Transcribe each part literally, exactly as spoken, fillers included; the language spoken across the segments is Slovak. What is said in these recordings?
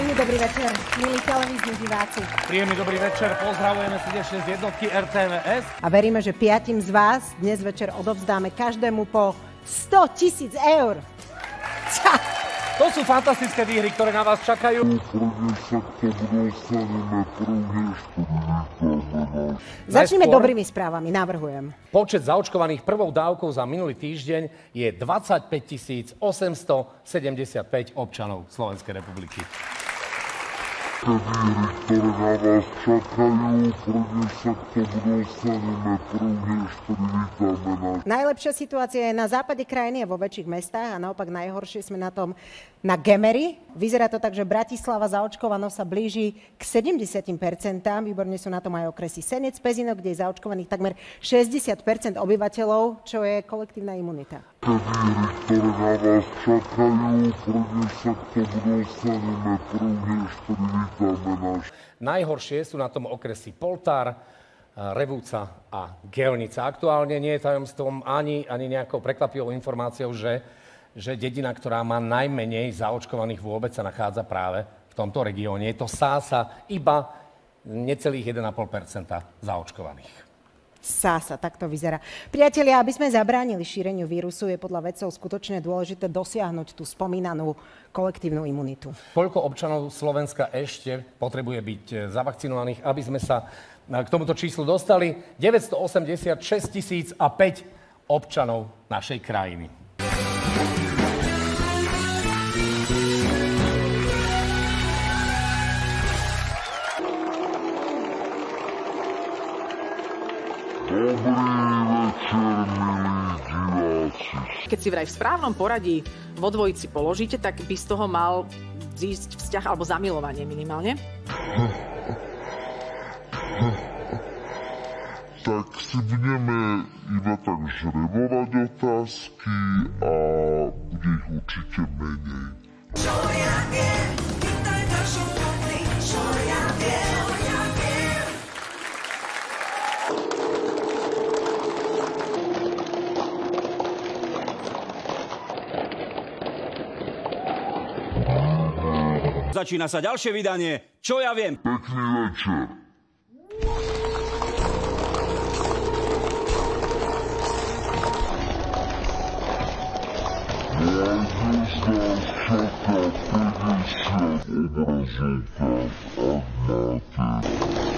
Príjemný dobrý večer, milí televízni diváci. Príjemný dobrý večer, pozdravujeme srdečne z jednotky er té vé es. A veríme, že piatim z vás dnes večer odovzdáme každému po sto tisíc eur. To sú fantastické výhry, ktoré na vás čakajú. Začneme dobrými správami, navrhujem. Počet zaočkovaných prvou dávkou za minulý týždeň je dvadsaťpäť tisíc osemstosedemdesiatpäť občanov Slovenskej republiky. Výhry, ktoré na vás čakajú, prvne sa k tomu dostaneme, prvne privítame nás. Najlepšia situácia je na západe krajiny a vo väčších mestách a naopak najhoršie sme na tom na Gemeri. Vyzerá to tak, že Bratislava zaočkovanosť sa blíži k sedemdesiatim percentám. Výborne sú na tom aj okresy Senec, Pezinok, kde je zaočkovaných takmer šesťdesiat percent obyvateľov, čo je kolektívna imunita. Výhry, ktoré na vás čakajú, prvne sa k tomu dostaneme, prvne privítame nás. Najhoršie sú na tom okresy Poltár, Revúca a Gelnica. Aktuálne nie je tajomstvom ani, ani nejakou prekvapivou informáciou, že, že dedina, ktorá má najmenej zaočkovaných vôbec, sa nachádza práve v tomto regióne. Je to Sása, iba necelých jeden a pol percenta zaočkovaných. Sása, tak to vyzerá. Priatelia, aby sme zabránili šíreniu vírusu, je podľa vedcov skutočne dôležité dosiahnuť tú spomínanú kolektívnu imunitu. Koľko občanov Slovenska ešte potrebuje byť zavakcinovaných, aby sme sa k tomuto číslu dostali? deväťstoosemdesiatšesť tisíc a päť občanov našej krajiny. Dobrý večer, milí diváci. Keď si vraj v správnom poradí vo dvojici položíte, tak by z toho mal zísť vzťah alebo zamilovanie minimálne. Tak si budeme iba tak žrebovať otázky a bude ich určite menej. Čo ja viem, pýtaj našu kopli, čo ja viem, ja viem. Začína sa ďalšie vydanie Čo ja viem. Pekný večer. Dnes nás čaká päťdesiat obrazovkách, ak máte.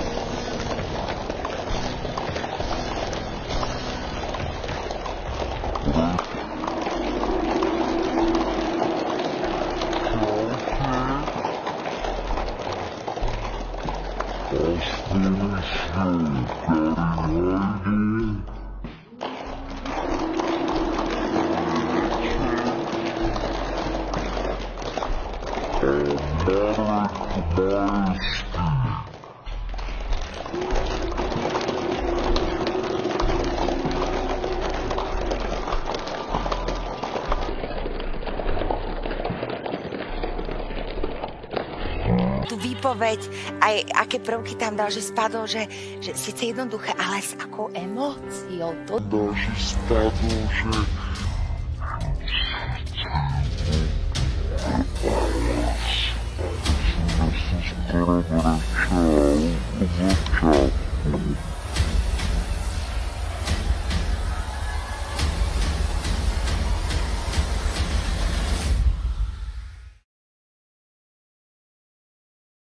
Tú výpoveď, aj aké prvky tam dal, že spadol, že, že síce jednoduché, ale s akou emóciou. To... Dal, že spadol, že... Skoro vrečal v začiatku.